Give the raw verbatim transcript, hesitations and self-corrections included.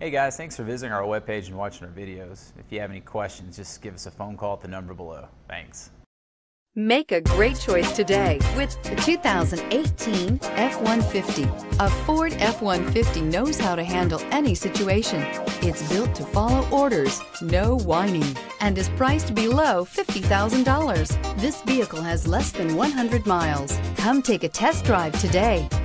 Hey guys, thanks for visiting our webpage and watching our videos. If you have any questions, just give us a phone call at the number below. Thanks. Make a great choice today with the two thousand eighteen F one fifty. A Ford F one fifty knows how to handle any situation. It's built to follow orders, no whining, and is priced below fifty thousand dollars. This vehicle has less than one hundred miles. Come take a test drive today.